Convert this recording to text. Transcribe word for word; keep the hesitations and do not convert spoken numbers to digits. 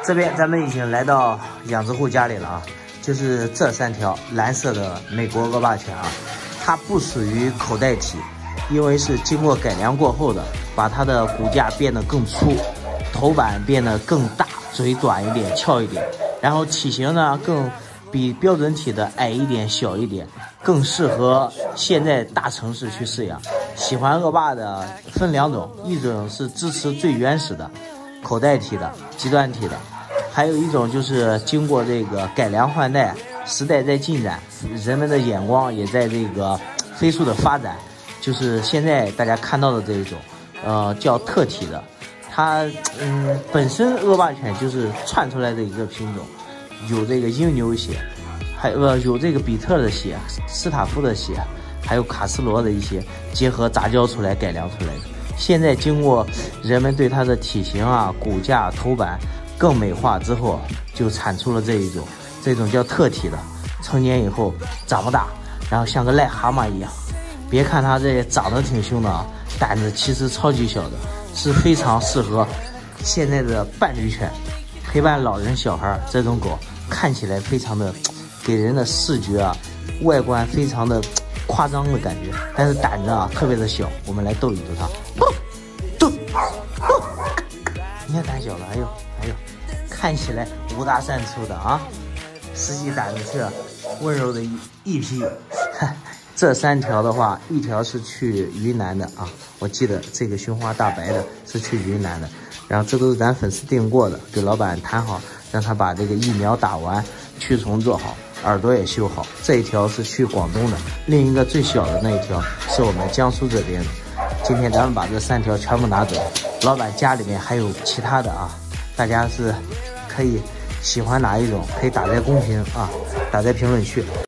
这边咱们已经来到养殖户家里了啊，就是这三条蓝色的美国恶霸犬啊，它不属于口袋体，因为是经过改良过后的，把它的骨架变得更粗，头板变得更大，嘴短一点，翘一点，然后体型呢更比标准体的矮一点，小一点，更适合现在大城市去饲养。喜欢恶霸的分两种，一种是支持最原始的口袋体的极端体的，还有一种就是经过这个改良换代，时代在进展，人们的眼光也在这个飞速的发展，就是现在大家看到的这一种呃叫特体的，它嗯本身恶霸犬就是窜出来的一个品种，有这个英牛血，还呃有这个比特的血，斯塔夫的血，还有卡斯罗的一些结合杂交出来改良出来的。现在经过人们对它的体型啊、骨架、头板更美化之后，就产出了这一种，这种叫特体的，成年以后长不大，然后像个癞蛤蟆一样。别看它这长得挺凶的啊，胆子其实超级小的，是非常适合现在的伴侣犬，陪伴老人小孩。这种狗看起来非常的给人的视觉啊外观非常的夸张的感觉，但是胆子啊特别的小。我们来逗一逗它，逗，你看胆小了，哎呦哎呦，看起来五大三粗的啊，实际胆子是温柔的一一批。这三条的话，一条是去云南的啊，我记得这个胸花大白的是去云南的，然后这都是咱粉丝订过的，给老板谈好，让他把这个疫苗打完，驱虫做好，耳朵也修好。这一条是去广东的，另一个最小的那一条是我们江苏这边的。今天咱们把这三条全部拿走，老板家里面还有其他的啊，大家是可以喜欢哪一种可以打在公屏啊，打在评论区。